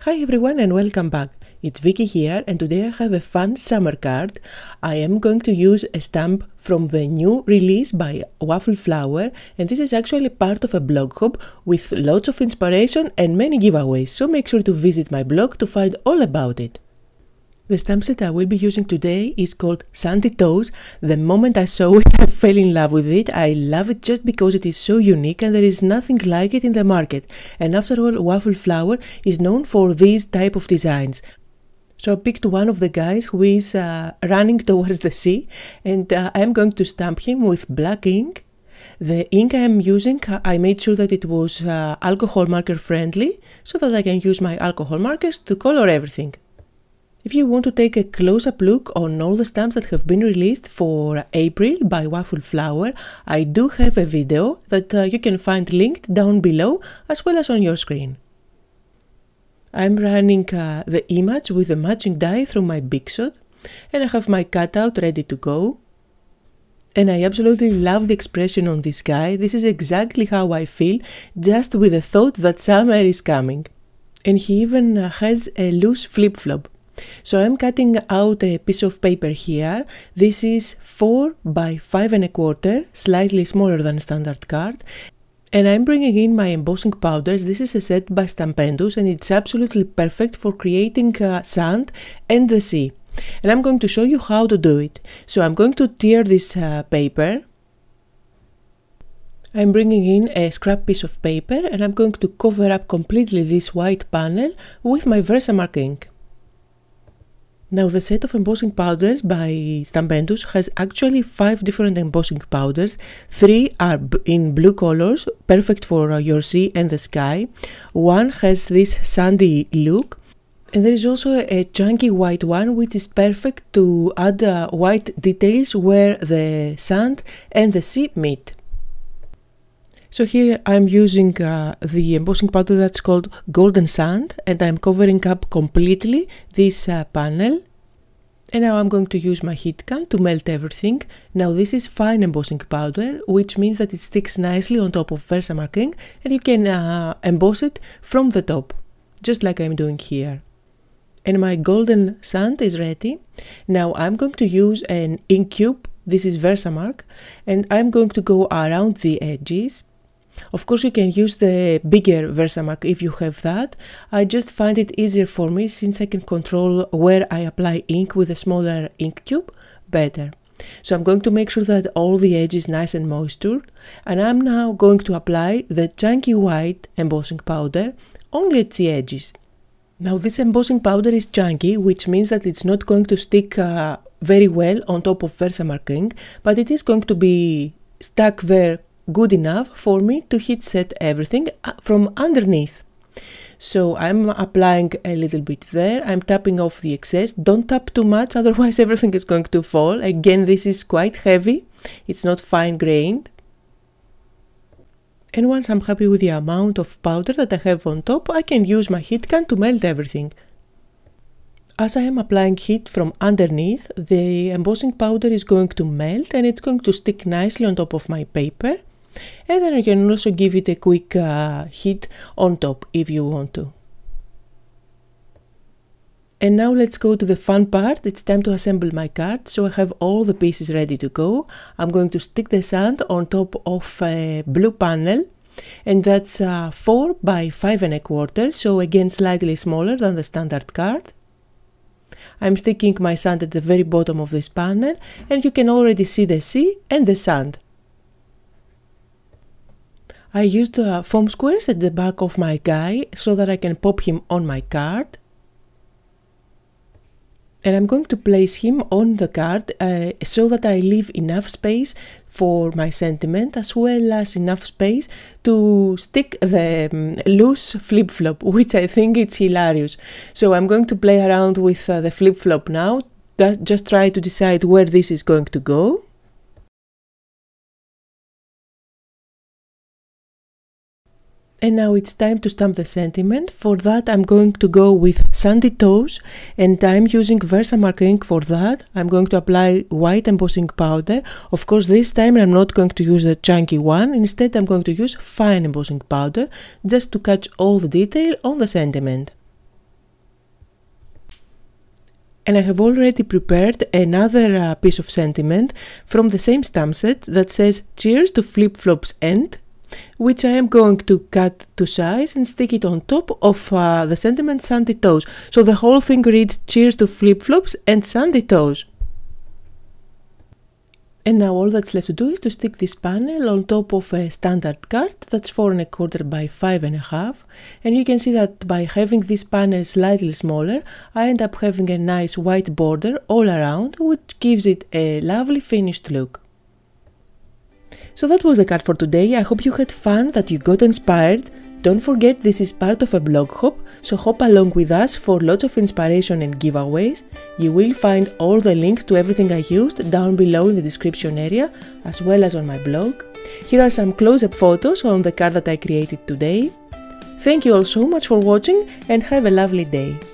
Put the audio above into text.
Hi everyone and welcome back. It's Vicky here and today I have a fun summer card. I am going to use a stamp from the new release by Waffle Flower, and this is actually part of a blog hub with lots of inspiration and many giveaways, so make sure to visit my blog to find all about it. The stamp set I will be using today is called Sandy Toes. The moment I saw it, I fell in love with it. I love it just because it is so unique and there is nothing like it in the market. And after all, Waffle Flower is known for these type of designs. So I picked one of the guys who is running towards the sea, and I am going to stamp him with black ink. The ink I am using, I made sure that it was alcohol marker friendly, so that I can use my alcohol markers to color everything. If you want to take a close-up look on all the stamps that have been released for April by Waffle Flower, I do have a video that you can find linked down below as well as on your screen. I'm running the image with the matching die through my Big Shot, and I have my cutout ready to go. And I absolutely love the expression on this guy. This is exactly how I feel, just with the thought that summer is coming. And he even has a loose flip-flop. So I'm cutting out a piece of paper here. This is 4 by 5 1/4, slightly smaller than standard card. And I'm bringing in my embossing powders. This is a set by Stampendous and it's absolutely perfect for creating sand and the sea. And I'm going to show you how to do it. So I'm going to tear this paper. I'm bringing in a scrap piece of paper and I'm going to cover up completely this white panel with my Versamark ink. Now the set of embossing powders by Stampendous has actually 5 different embossing powders. 3 are in blue colors, perfect for your sea and the sky. 1 has this sandy look. And there is also a chunky white one which is perfect to add white details where the sand and the sea meet. So here I'm using the embossing powder that's called Golden Sand, and I'm covering up completely this panel. And now I'm going to use my heat gun to melt everything. Now this is fine embossing powder, which means that it sticks nicely on top of Versamark ink and you can emboss it from the top, just like I'm doing here. And my Golden Sand is ready. Now I'm going to use an ink cube. This is Versamark, and I'm going to go around the edges. Of course you can use the bigger Versamark if you have that. I just find it easier for me since I can control where I apply ink with a smaller ink cube better. So I'm going to make sure that all the edge is nice and moistured, and I'm now going to apply the chunky white embossing powder only at the edges. Now this embossing powder is chunky, which means that it's not going to stick very well on top of Versamark ink, but it is going to be stuck there good enough for me to heat set everything from underneath. So I'm applying a little bit there. I'm tapping off the excess. Don't tap too much, otherwise everything is going to fall. Again, this is quite heavy. It's not fine grained. And once I'm happy with the amount of powder that I have on top, I can use my heat gun to melt everything. As I am applying heat from underneath, the embossing powder is going to melt and it's going to stick nicely on top of my paper. And then you can also give it a quick heat on top if you want to. And now let's go to the fun part. It's time to assemble my card. So I have all the pieces ready to go. I'm going to stick the sand on top of a blue panel. And that's 4 by 5 1/4, so again slightly smaller than the standard card. I'm sticking my sand at the very bottom of this panel and you can already see the sea and the sand. I used foam squares at the back of my guy so that I can pop him on my card. And I'm going to place him on the card so that I leave enough space for my sentiment as well as enough space to stick the loose flip-flop, which I think it's hilarious. So I'm going to play around with the flip-flop now, just try to decide where this is going to go. And now it's time to stamp the sentiment. For that I'm going to go with Sandy Toes and I'm using Versamark ink for that. I'm going to apply white embossing powder. Of course this time I'm not going to use the chunky one. Instead I'm going to use fine embossing powder just to catch all the detail on the sentiment. And I have already prepared another piece of sentiment from the same stamp set that says "Cheers to Flip-Flops End," which I am going to cut to size and stick it on top of the sentiment Sandy Toes. So the whole thing reads "Cheers to Flip-Flops and Sandy Toes." And now all that's left to do is to stick this panel on top of a standard card that's 4 1/4 by 5 1/2, and you can see that by having this panel slightly smaller, I end up having a nice white border all around, which gives it a lovely finished look. So that was the card for today. I hope you had fun, that you got inspired. Don't forget, this is part of a blog hop, so hop along with us for lots of inspiration and giveaways. You will find all the links to everything I used down below in the description area, as well as on my blog. Here are some close-up photos on the card that I created today. Thank you all so much for watching and have a lovely day.